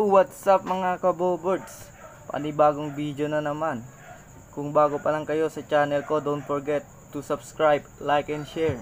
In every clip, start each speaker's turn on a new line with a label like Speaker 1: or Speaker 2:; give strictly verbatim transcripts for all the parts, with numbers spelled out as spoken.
Speaker 1: what's up mga kaboboards? Panibagong video na naman. Kung bago pa lang kayo sa channel ko, don't forget to subscribe, like, and share.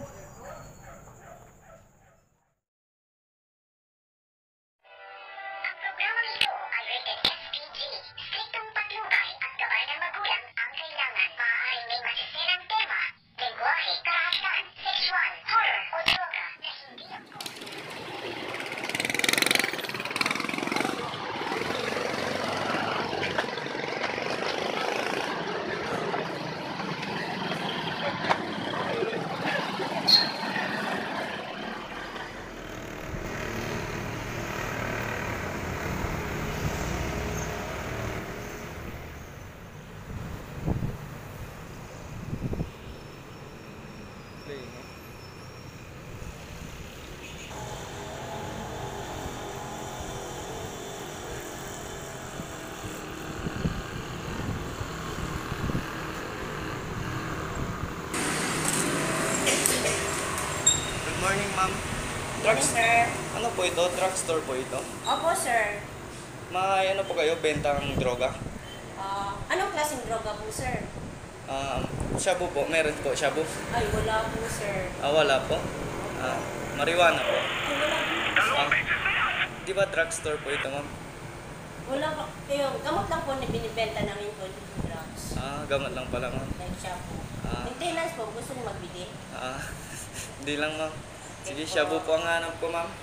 Speaker 2: Good morning, ma'am.
Speaker 3: Yes, sir.
Speaker 2: Ano po ito? Drugstore po ito?
Speaker 3: Opo, sir.
Speaker 2: May ano po kayo? Bentang droga?
Speaker 3: Ah, anong klaseng droga po, sir?
Speaker 2: Ah, shabu po. Meron po shabu.
Speaker 3: Ay, wala po, sir.
Speaker 2: Ah, wala po. Ah, marijuana po.
Speaker 3: Ay, wala po.
Speaker 2: Ah, di ba drugstore po ito, ma'am?
Speaker 3: Wala po. Yung gamot lang po na binibenta namin po yung drugs.
Speaker 2: Ah, gamot lang pala, ma'am.
Speaker 3: Like siya po.
Speaker 2: Ah.
Speaker 3: Maintenance po. Gusto niyo magbili?
Speaker 2: Ah, hindi lang, ma'am. Sige, shabu po ang hanap ko, ma'am.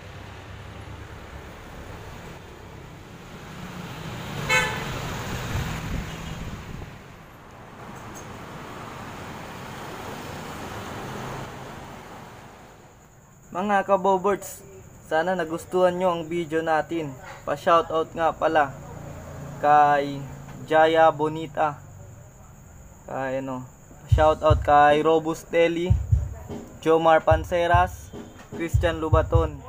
Speaker 1: Mga kaboboards, sana nagustuhan nyo ang video natin. Pa-shoutout nga pala kay Jaya Bonita. Kay ano, shoutout kay Robustelli, Jomar Panseras, Christian Lubaton,